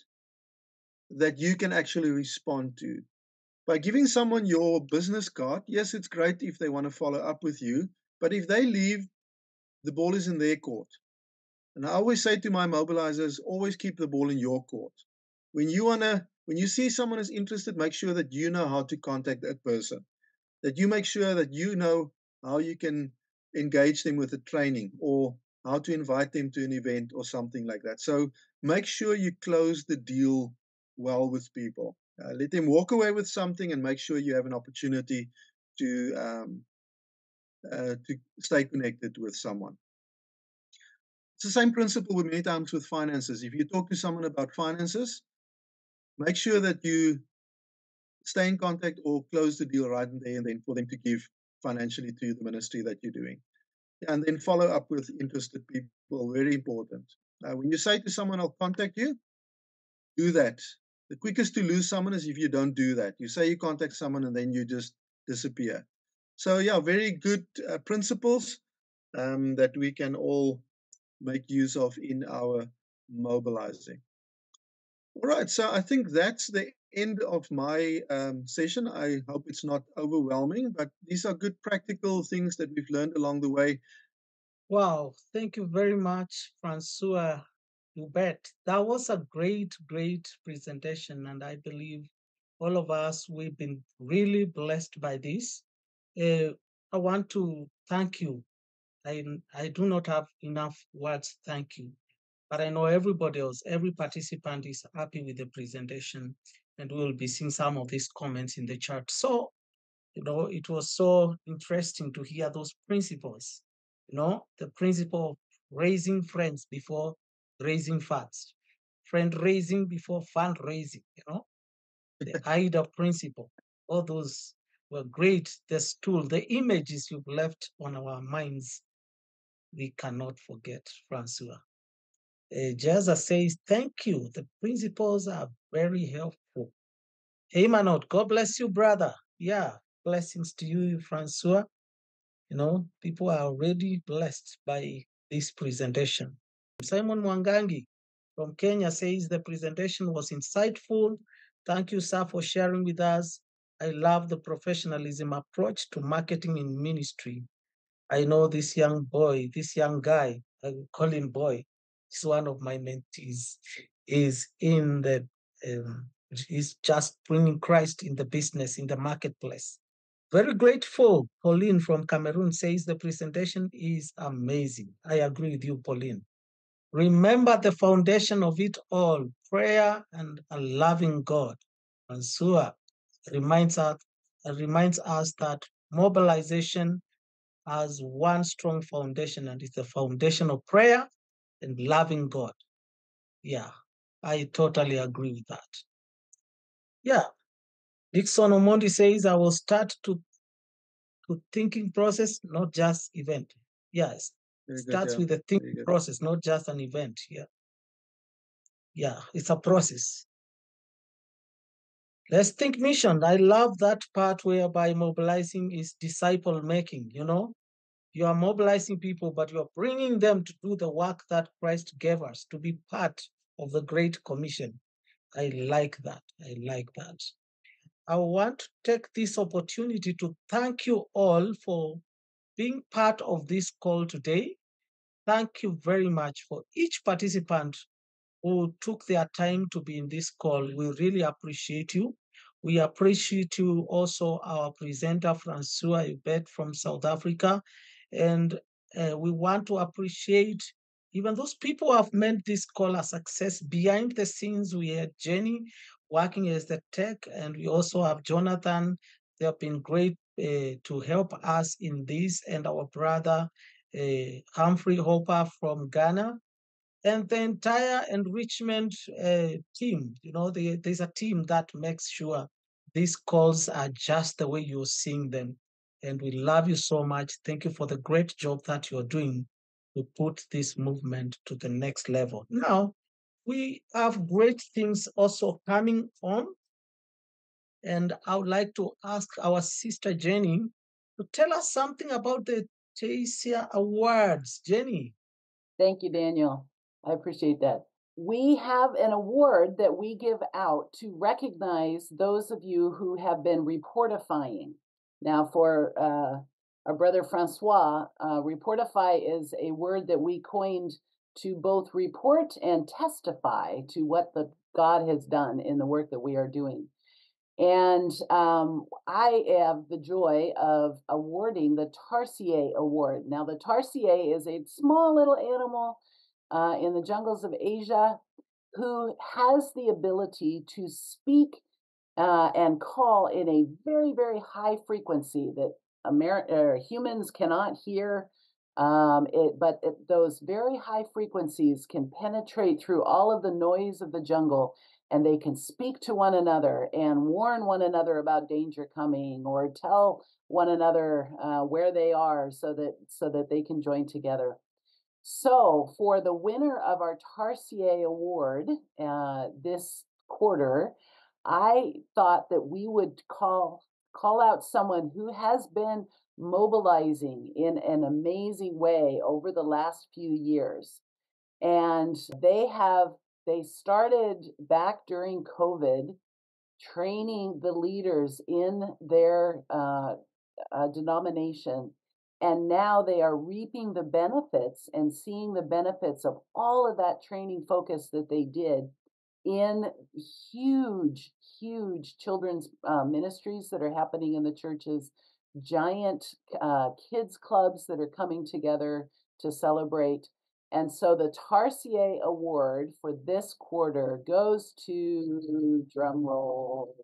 that you can actually respond to. By giving someone your business card, yes, it's great if they want to follow up with you, but if they leave, the ball is in their court. And I always say to my mobilizers, always keep the ball in your court. When you wanna, when you see someone is interested, make sure that you know how to contact that person. That you make sure that you know how you can engage them with a training or how to invite them to an event or something like that. So make sure you close the deal well with people. Uh, let them walk away with something and make sure you have an opportunity to um, uh, to stay connected with someone. It's the same principle with many times with finances. If you talk to someone about finances, make sure that you stay in contact or close the deal right there and then for them to give financially to the ministry that you're doing. And then follow up with interested people, very important. Uh, when you say to someone, I'll contact you, do that. The quickest to lose someone is if you don't do that. You say you contact someone and then you just disappear. So yeah, very good uh, principles um, that we can all make use of in our mobilizing. All right, so I think that's the end of my um, session. I hope it's not overwhelming, but these are good practical things that we've learned along the way. Wow, thank you very much, Francois Joubert. That was a great, great presentation, and I believe all of us, we've been really blessed by this. Uh, I want to thank you. I, I do not have enough words, thank you. but I know everybody else, every participant is happy with the presentation, and we will be seeing some of these comments in the chat. So, you know, it was so interesting to hear those principles, you know, the principle of raising friends before raising funds, friend raising before fundraising, you know, the I D A principle. All those were great. The stool, the images you've left on our minds, we cannot forget, Francois. Uh, Jazza says, thank you. The principles are very helpful. Emanot, God bless you, brother. Yeah, blessings to you, Francois. You know, people are already blessed by this presentation. Simon Mwangangi from Kenya says the presentation was insightful. Thank you, sir, for sharing with us. I love the professionalism approach to marketing in ministry. I know this young boy, this young guy, I will call him boy, he's one of my mentees, is in the, um, he's just bringing Christ in the business, in the marketplace. Very grateful. Pauline from Cameroon says the presentation is amazing. I agree with you, Pauline. Remember the foundation of it all, prayer and a loving God. And Sua reminds us, reminds us that mobilization has one strong foundation, and it's the foundation of prayer and loving God. Yeah, I totally agree with that. Yeah, Dixon Omondi says, I will start to, to thinking process, not just event. Yes, Very good, starts yeah. with the Very thinking good. process, not just an event. Yeah, yeah, it's a process. Let's think mission. I love that part whereby mobilizing is disciple making, you know? You are mobilizing people, but you are bringing them to do the work that Christ gave us, to be part of the Great Commission. I like that. I like that. I want to take this opportunity to thank you all for being part of this call today. Thank you very much for each participant who took their time to be in this call. We really appreciate you. We appreciate you also, our presenter, Francois Joubert from South Africa. And uh, we want to appreciate even those people who have made this call a success. Behind the scenes, we had Jenny working as the tech, and we also have Jonathan. They have been great uh, to help us in this, and our brother uh, Humphrey Hopper from Ghana, and the entire enrichment uh, team. You know, the, there's a team that makes sure these calls are just the way you're seeing them. And we love you so much. Thank you for the great job that you're doing to put this movement to the next level. Now, we have great things also coming on. And I would like to ask our sister Jenny to tell us something about the Tasia Awards. Jenny. Thank you, Daniel. I appreciate that. We have an award that we give out to recognize those of you who have been reportifying. Now, for uh, our brother Francois, uh, reportify is a word that we coined to both report and testify to what the God has done in the work that we are doing. And um, I have the joy of awarding the Tarsier Award. Now, the Tarsier is a small little animal uh, in the jungles of Asia who has the ability to speak uh, and call in a very, very high frequency that Amer- uh, humans cannot hear. Um, it, but it, those very high frequencies can penetrate through all of the noise of the jungle, and they can speak to one another and warn one another about danger coming, or tell one another uh, where they are, so that so that they can join together. So, for the winner of our Tarsier Award uh, this quarter, I thought that we would call call out someone who has been mobilizing in an amazing way over the last few years. And they have they started back during COVID, training the leaders in their uh, uh, denomination. And now they are reaping the benefits and seeing the benefits of all of that training focus that they did in huge, huge children's uh, ministries that are happening in the churches, giant uh, kids clubs that are coming together to celebrate. And so the Tarsier Award for this quarter goes to, drum roll,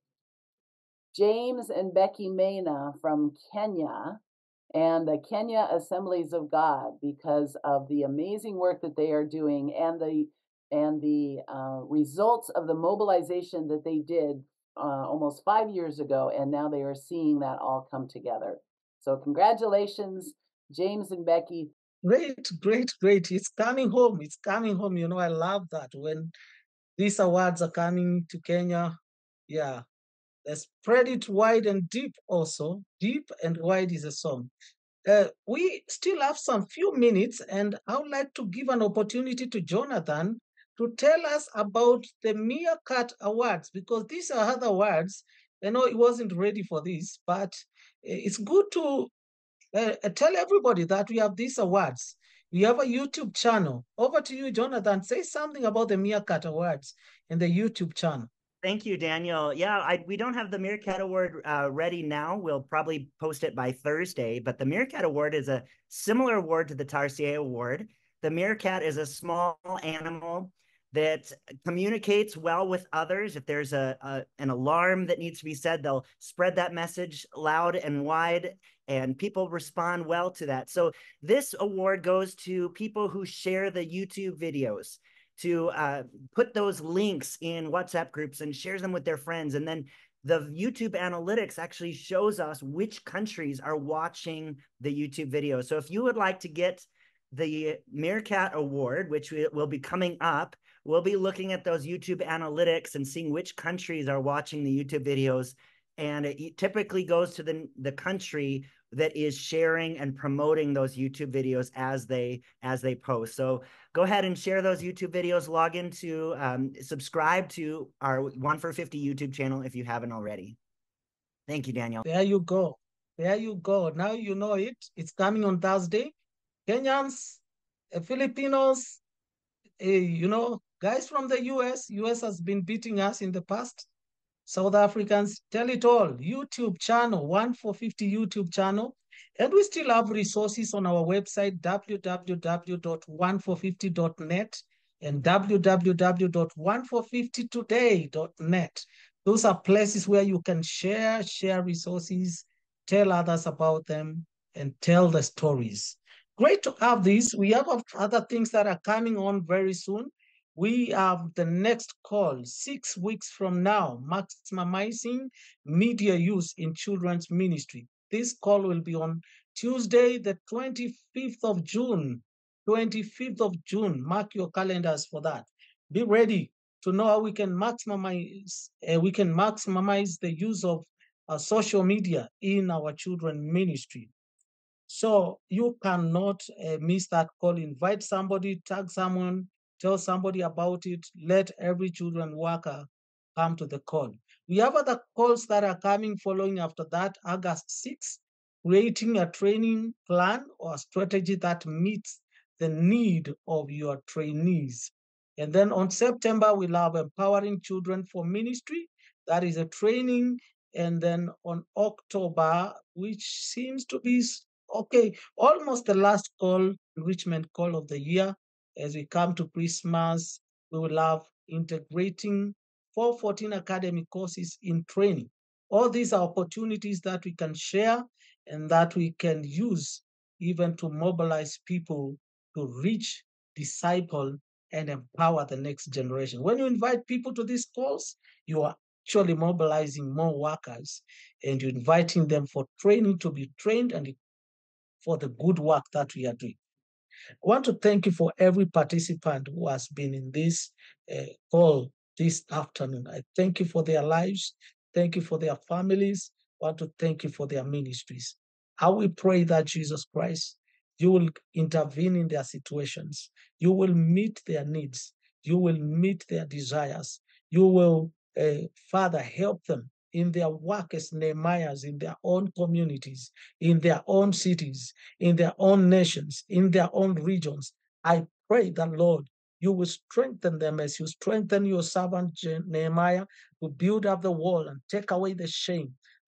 James and Becky Mena from Kenya and the Kenya Assemblies of God, because of the amazing work that they are doing and the and the uh, results of the mobilization that they did uh, almost five years ago, and now they are seeing that all come together. So congratulations, James and Becky. Great, great, great. It's coming home. It's coming home. You know, I love that when these awards are coming to Kenya. Yeah, they spread it wide and deep also. Deep and wide is a song. Uh, we still have some few minutes, and I would like to give an opportunity to Jonathan to tell us about the Meerkat Awards, because these are other awards. I know he wasn't ready for this, but it's good to uh, tell everybody that we have these awards. We have a YouTube channel. Over to you, Jonathan. Say something about the Meerkat Awards and the YouTube channel. Thank you, Daniel. Yeah, I, we don't have the Meerkat Award uh, ready now. We'll probably post it by Thursday, but the Meerkat Award is a similar award to the Tarsier Award. The meerkat is a small animal that communicates well with others. If there's a, a an alarm that needs to be said, they'll spread that message loud and wide, and people respond well to that. So this award goes to people who share the YouTube videos, to uh, put those links in WhatsApp groups and shares them with their friends. And then the YouTube analytics actually shows us which countries are watching the YouTube video. So if you would like to get the Meerkat Award, which will be coming up, we'll be looking at those YouTube analytics and seeing which countries are watching the YouTube videos. And it typically goes to the, the country that is sharing and promoting those YouTube videos as they as they post. So go ahead and share those YouTube videos, log into, um, subscribe to our one for fifty YouTube channel if you haven't already. Thank you, Daniel. There you go. There you go. Now you know it. It's coming on Thursday. Kenyans, uh, Filipinos, uh, you know, guys from the U S. U S has been beating us in the past. South Africans, tell it all. YouTube channel, one for fifty YouTube channel. And we still have resources on our website, w w w dot one four fifty dot net and w w w dot one four fifty today dot net. Those are places where you can share, share resources, tell others about them, and tell the stories. Great to have this. We have other things that are coming on very soon. We have the next call six weeks from now, maximizing media use in children's ministry. This call will be on Tuesday, the twenty-fifth of June. twenty-fifth of June. Mark your calendars for that. Be ready to know how we can maximize uh, we can maximize the use of uh, social media in our children ministry. So you cannot uh, miss that call. Invite somebody, tag someone, tell somebody about it. Let every children worker come to the call. We have other calls that are coming following after that. August sixth, creating a training plan or strategy that meets the need of your trainees. And then on September, we'll have Empowering Children for Ministry. That is a training. And then on October, which seems to be okay, almost the last call, enrichment call of the year. As we come to Christmas, we will have integrating four fourteen academic courses in training. All these are opportunities that we can share and that we can use even to mobilize people to reach, disciple, and empower the next generation. When you invite people to these calls, you are actually mobilizing more workers and you're inviting them for training to be trained and for the good work that we are doing. I want to thank you for every participant who has been in this uh, call this afternoon. I thank you for their lives. Thank you for their families. I want to thank you for their ministries. I will pray that Jesus Christ, you will intervene in their situations. You will meet their needs. You will meet their desires. You will, uh, Father, help them in their work as Nehemiahs, in their own communities, in their own cities, in their own nations, in their own regions. I pray that, Lord, you will strengthen them as you strengthen your servant Nehemiah to build up the wall and take away the shame,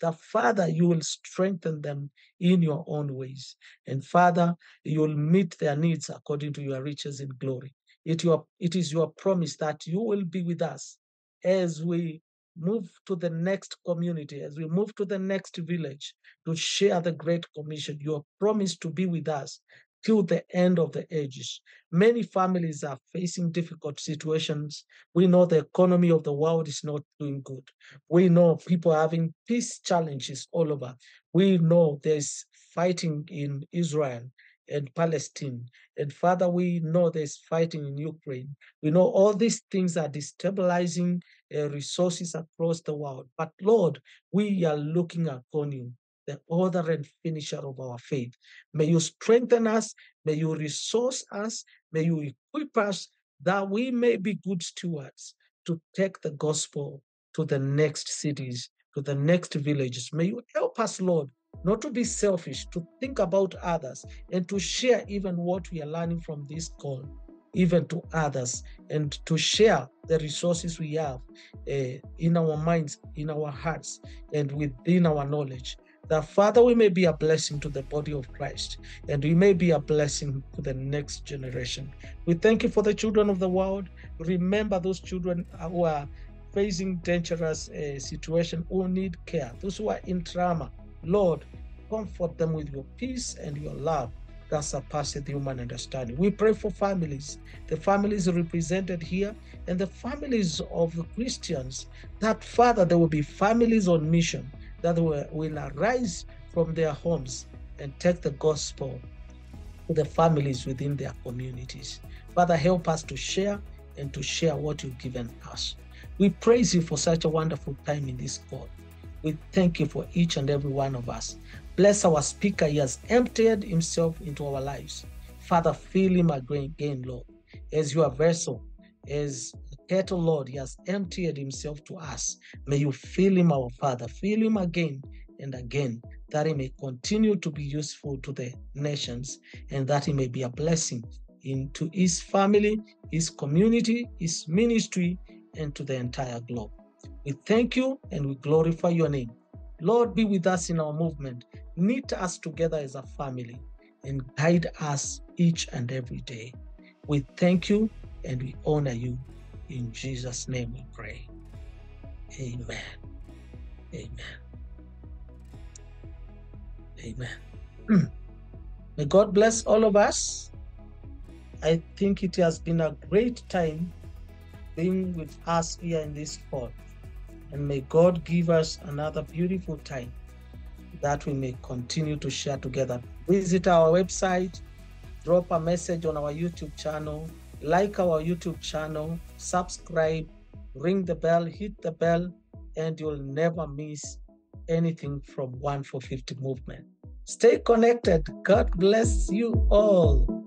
that, Father, you will strengthen them in your own ways. And Father, you will meet their needs according to your riches in glory. It, your, it is your promise that you will be with us as we move to the next community, as we move to the next village to share the Great Commission. You have promised to be with us till the end of the ages. Many families are facing difficult situations. We know the economy of the world is not doing good. We know people are having peace challenges all over. We know there's fighting in Israel and Palestine. And Father, we know there's fighting in Ukraine. We know all these things are destabilizing uh, resources across the world. But Lord, we are looking upon you, the author and finisher of our faith. May you strengthen us, may you resource us, may you equip us that we may be good stewards to take the gospel to the next cities, to the next villages. May you help us, Lord, not to be selfish, to think about others, and to share even what we are learning from this call, even to others, and to share the resources we have uh, in our minds, in our hearts, and within our knowledge. That, Father, we may be a blessing to the body of Christ, and we may be a blessing to the next generation. We thank you for the children of the world. Remember those children who are facing dangerous uh, situation, who need care, those who are in trauma. Lord, comfort them with your peace and your love that surpasses human understanding. We pray for families, the families represented here, and the families of the Christians, that, Father, there will be families on mission that will, will arise from their homes and take the gospel to the families within their communities. Father, help us to share and to share what you've given us. We praise you for such a wonderful time in this call. We thank you for each and every one of us. Bless our speaker. He has emptied himself into our lives. Father, fill him again, Lord, as your vessel, as kettle, Lord. He has emptied himself to us. May you fill him, our Father. Fill him again and again, that he may continue to be useful to the nations, and that he may be a blessing into his family, his community, his ministry, and to the entire globe. We thank you and we glorify your name. Lord, be with us in our movement. Knit us together as a family and guide us each and every day. We thank you and we honor you. In Jesus' name we pray. Amen. Amen. Amen. May God bless all of us. I think it has been a great time being with us here in this call. And may God give us another beautiful time that we may continue to share together. Visit our website, drop a message on our YouTube channel, like our YouTube channel, subscribe, ring the bell, hit the bell, and you'll never miss anything from one for fifty movement. Stay connected. God bless you all.